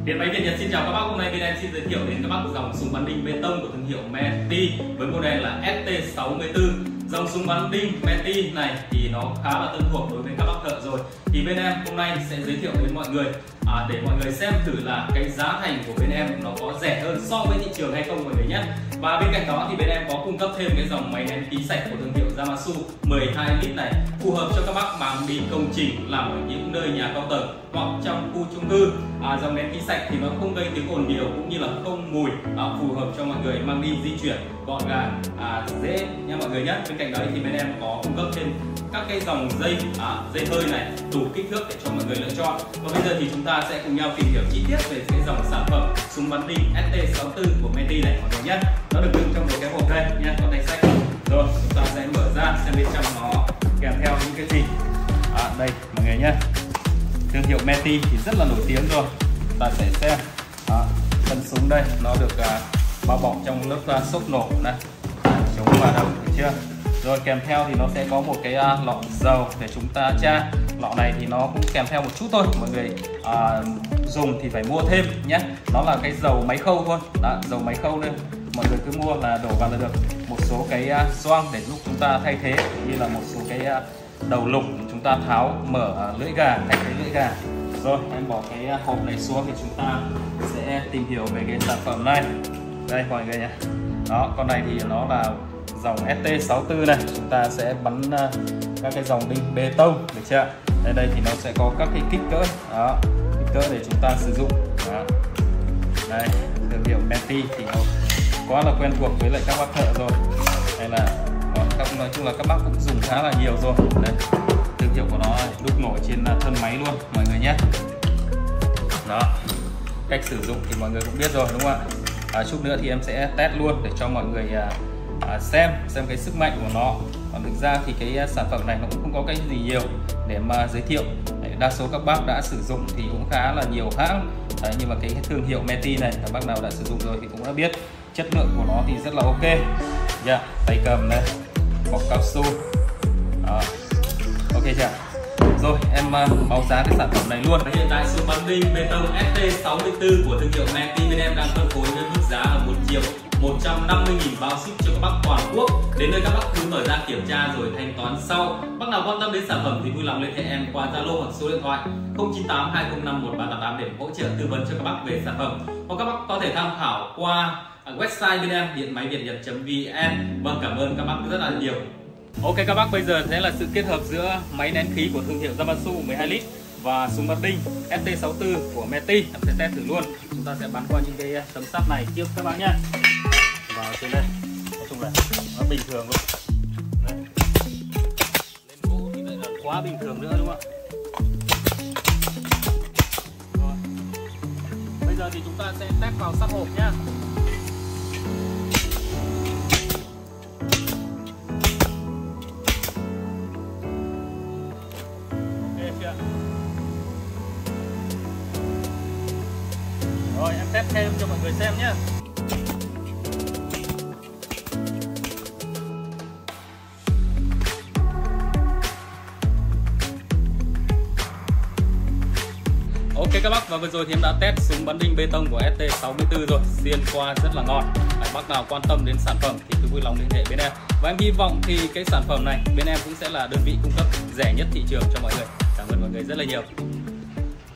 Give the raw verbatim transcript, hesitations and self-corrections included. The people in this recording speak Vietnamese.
Điện máy Việt Nhật xin chào các bác. Hôm nay bên em xin giới thiệu đến các bác dòng súng bắn đinh bê tông của thương hiệu Meti với model là S T sáu mươi tư. Dòng súng bắn đinh Meti này thì nó khá là thân thuộc đối với các bác thợ rồi. Thì bên em hôm nay sẽ giới thiệu đến mọi người à, để mọi người xem thử là cái giá thành của bên em nó có rẻ hơn so với thị trường hay không mọi người nhé. Và bên cạnh đó thì bên em có cung cấp thêm cái dòng máy nén khí sạch của thương hiệu Yamassu mười hai lít này, phù hợp cho các bác mang đi công trình, làm ở những nơi nhà cao tầng hoặc trong khu chung cư. À, dòng nén khí sạch thì nó không gây tiếng ồn nhiều cũng như là không mùi, à, phù hợp cho mọi người mang đi di chuyển gọn gàng, à, dễ nha mọi người nhé. Bên cạnh đó thì bên em có cung cấp thêm các cái dòng dây à, dây hơi này đủ kích thước để cho mọi người lựa chọn. Và bây giờ thì chúng ta sẽ cùng nhau tìm hiểu chi tiết về cái dòng sản phẩm súng bắn đinh S T sáu mươi tư của Meti này mọi người nhé. Nó được đựng trong một cái hộp đây nha, có tay sách. Rồi chúng ta sẽ mở ra xem bên trong nó kèm theo những cái gì. À, đây mọi người nhé, thương hiệu Meti thì rất là nổi tiếng rồi. Chúng ta sẽ xem à, thân súng đây nó được à, bao bọc trong lớp à, xốp nổ này, à, chống va đập, được chưa? Rồi kèm theo thì nó sẽ có một cái uh, lọ dầu để chúng ta tra. Lọ này thì nó cũng kèm theo một chút thôi, mọi người uh, dùng thì phải mua thêm nhé. Nó là cái dầu máy khâu thôi, đó, dầu máy khâu nên mọi người cứ mua là đổ vào là được. Một số cái uh, gioăng để giúp chúng ta thay thế, như là một số cái uh, đầu lục chúng ta tháo mở uh, lưỡi gà, thay thế lưỡi gà. Rồi em bỏ cái uh, hộp này xuống thì chúng ta sẽ tìm hiểu về cái sản phẩm này. Đây mọi người nhé. Đó, con này thì nó là dòng S T sáu mươi tư này, chúng ta sẽ bắn uh, các cái dòng đinh bê tông, được chưa? Đây đây thì nó sẽ có các cái kích cỡ, đó, kích cỡ để chúng ta sử dụng. Đó. Đây, thương hiệu Meti thì nó quá là quen thuộc với lại các bác thợ rồi. Đây là các, nói chung là các bác cũng dùng khá là nhiều rồi. Đây, thương hiệu của nó đúc nổi trên thân máy luôn mọi người nhé. Đó, cách sử dụng thì mọi người cũng biết rồi đúng không ạ? À, chút nữa thì em sẽ test luôn để cho mọi người uh, À, xem xem cái sức mạnh của nó. Còn thực ra thì cái uh, sản phẩm này nó cũng không có cái gì nhiều để mà giới thiệu. Đấy, đa số các bác đã sử dụng thì cũng khá là nhiều hãng. Đấy, nhưng mà cái thương hiệu Meti này các bác nào đã sử dụng rồi thì cũng đã biết chất lượng của nó thì rất là ok. Yeah, tay cầm này, bọc cao su. Đó. Ok chưa? Rồi em uh, báo giá cái sản phẩm này luôn. Hiện tại súng bắn đinh bê tông S T sáu mươi tư của thương hiệu Meti bên em đang phân phối với mức giá là một triệu một trăm năm mươi nghìn bao ship cho các bác toàn quốc. Đến nơi các bác cứ mở ra kiểm tra rồi thanh toán sau. Bác nào quan tâm đến sản phẩm thì vui lòng liên hệ em qua Zalo hoặc số điện thoại không chín tám hai không năm một ba tám tám để hỗ trợ tư vấn cho các bác về sản phẩm. Hoặc các bác có thể tham khảo qua website bên em điện máy việt nhật chấm vn. Vâng, cảm ơn các bác rất là nhiều. Ok các bác, bây giờ sẽ là sự kết hợp giữa máy nén khí của thương hiệu Yamassu mười hai lít và súng bắn đinh S T sáu mươi tư của Meti. Em sẽ test thử luôn. Chúng ta sẽ bắn qua những cái tấm sắt này trước các bác nhé. Vào trên đây, nói chung là nó bình thường luôn. Đây. Lên gỗ thì lại là quá bình thường nữa đúng không ạ? Rồi. Bây giờ thì chúng ta sẽ test vào sắt hộp nhá. Ok chưa? Rồi em test thêm cho mọi người xem nhé. Ok các bác, và vừa rồi thì em đã test súng bắn đinh bê tông của S T sáu mươi tư rồi, xiên qua rất là ngon. Đấy, bác nào quan tâm đến sản phẩm thì cứ vui lòng liên hệ bên em. Và em hy vọng thì cái sản phẩm này bên em cũng sẽ là đơn vị cung cấp rẻ nhất thị trường cho mọi người. Cảm ơn mọi người rất là nhiều.